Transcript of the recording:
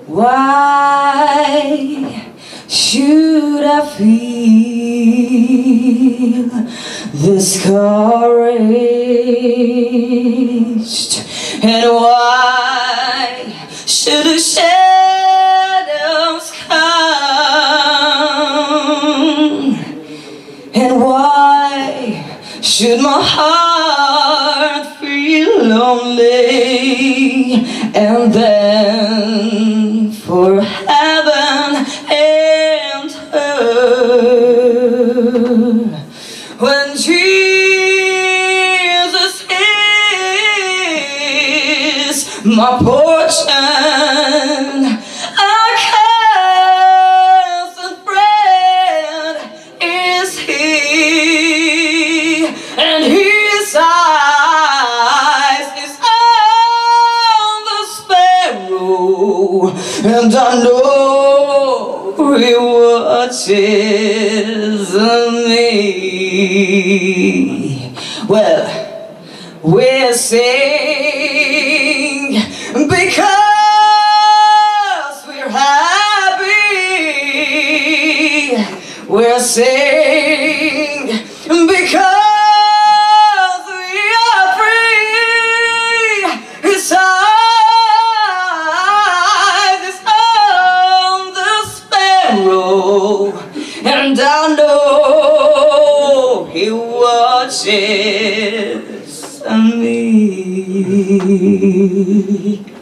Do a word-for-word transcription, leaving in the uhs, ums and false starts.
Why should I feel discouraged? And why should the shadows come? And why should my heart feel lonely? And then for heaven and earth, when Jesus is my portion, a constant friend is He, and His eyes is on the sparrow, and I know He watches me. Well, we're sing because we're happy. We're sing because we are free. His eyes is on the sparrow, and I know He watches me.